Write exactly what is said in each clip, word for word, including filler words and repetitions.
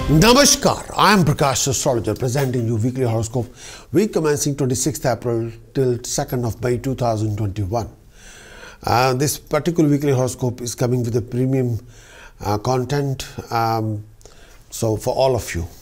Namaskar, I am Prakash, Astrologer, presenting you weekly horoscope, week commencing twenty-sixth April till second of May two thousand twenty-one. Uh, this particular weekly horoscope is coming with a premium uh, content, um, so for all of you.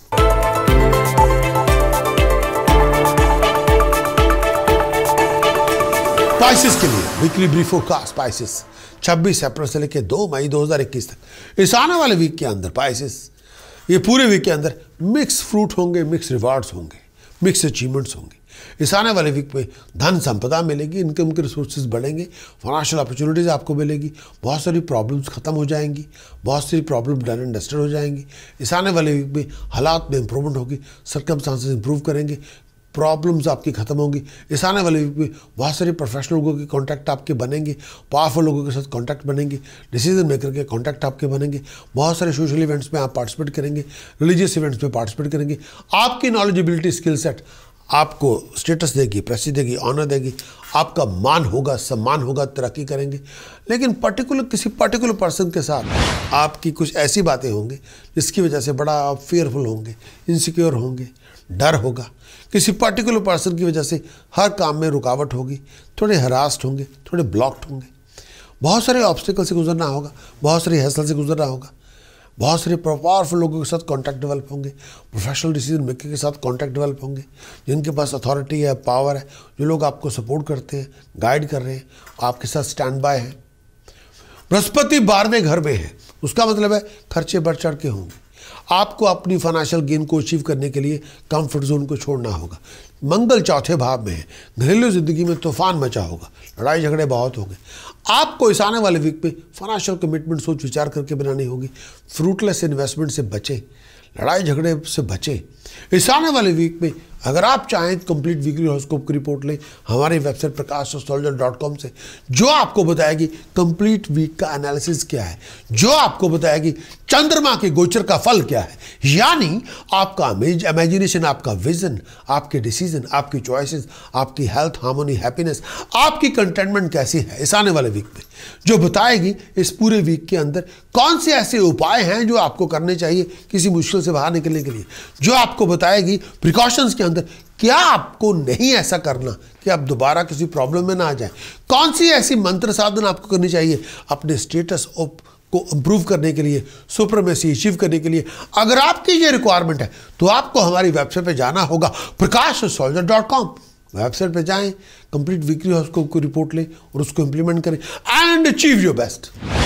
Pisces के लिए weekly brief forecast Pisces छब्बीस अप्रैल से लेकर दो मई दो हज़ार इक्कीस तक इस आने वाले वीक के अंदर Pisces ये पूरे वीक के अंदर मिक्स फ्रूट होंगे, मिक्स रिवार्ड्स होंगे, मिक्स अचीवमेंट्स होंगे। इस आने वाले वीक में धन संपदा मिलेगी, इनकम के रिसोर्सेज बढ़ेंगे, फाइनेंशियल अपॉर्चुनिटीज़ आपको मिलेगी, बहुत सारी प्रॉब्लम्स खत्म हो जाएंगी, बहुत सारी प्रॉब्लम डन एंड डस्टेड हो जाएंगी। इस आने वाले वीक में हालात में इंप्रूवमेंट होगी, सर्कमस्टांसेस इंप्रूव करेंगे, प्रॉब्लम्स आपकी खत्म होंगी। इस आने वाले वीक में बहुत सारे प्रोफेशनल लोगों के कॉन्टैक्ट आपके बनेंगे, पावरफुल लोगों के साथ कॉन्टैक्ट बनेंगे, डिसीजन मेकर के कॉन्टैक्ट आपके बनेंगे, बहुत सारे सोशल इवेंट्स में आप पार्टिसिपेट करेंगे, रिलीजियस इवेंट्स में पार्टिसिपेट करेंगे। आपकी नॉलेजेबिलिटी स्किल सेट आपको स्टेटस देगी, प्रेस्टीज देगी, ऑनर देगी, आपका मान होगा, सम्मान होगा, तरक्की करेंगे। लेकिन पर्टिकुलर किसी पर्टिकुलर पर्सन के साथ आपकी कुछ ऐसी बातें होंगी जिसकी वजह से बड़ा आप फेयरफुल होंगे, इनसिक्योर होंगे, डर होगा। किसी पर्टिकुलर पर्सन की वजह से हर काम में रुकावट होगी, थोड़े हरास्ड होंगे, थोड़े ब्लॉक्ड होंगे, बहुत सारे ऑब्स्टिकल से गुजरना होगा, बहुत सारी हैसल से गुजरना होगा, बहुत सारे पावरफुल लोगों के साथ कॉन्टैक्ट डेवलप होंगे, प्रोफेशनल डिसीजन मेकर के साथ कॉन्टैक्ट डेवलप होंगे, जिनके पास अथॉरिटी है, पावर है, जो लोग आपको सपोर्ट करते हैं, गाइड कर रहे हैं, आपके साथ स्टैंड बाय हैं। बृहस्पति बारहवें घर में है, उसका मतलब है खर्चे बढ़ चढ़ के होंगे। आपको अपनी फाइनेंशियल गेन को अचीव करने के लिए कंफर्ट जोन को छोड़ना होगा। मंगल चौथे भाव में है, घरेलू जिंदगी में तूफान मचा होगा, लड़ाई झगड़े बहुत होंगे। आपको इस आने वाले वीक में फाइनेंशियल कमिटमेंट सोच विचार करके बनानी होगी। फ्रूटलेस इन्वेस्टमेंट से बचें, लड़ाई झगड़े से बचें। इस आने वाले वीक में अगर आप चाहें कंप्लीट वीकली हॉरोस्कोप की रिपोर्ट लें हमारी website Prakash astrologer dot com से, जो आपको बताएगी कंप्लीट वीक का एनालिसिस क्या है, जो आपको बताएगी चंद्रमा के गोचर का फल क्या है, यानी आपका इमेजिनेशन, आपका विजन, आपके डिसीजन, आपकी चॉइसेस, आपकी हेल्थ, हार्मोनी, हैप्पीनेस, आपकी कंटेंटमेंट कैसी है इस आने वाले वीक में, जो बताएगी इस पूरे वीक के अंदर कौन से ऐसे उपाय हैं जो आपको करने चाहिए किसी मुश्किल से बाहर निकलने के लिए, जो आपको बताएगी प्रिकॉशंस के अंदर क्या आपको नहीं ऐसा करना कि आप दोबारा किसी प्रॉब्लम में ना आ जाए, कौन सी ऐसी मंत्र साधन आपको करनी चाहिए अपने स्टेटस को इंप्रूव करने के लिए, सुपरमेसी अचीव करने के लिए। अगर आपकी ये रिक्वायरमेंट है तो आपको हमारी वेबसाइट पे जाना होगा Prakash astrologer dot com. Website पे जाएं, कंप्लीट वीकली हॉरोस्कोप को रिपोर्ट लें और उसको इंप्लीमेंट करें एंड अचीव योर बेस्ट।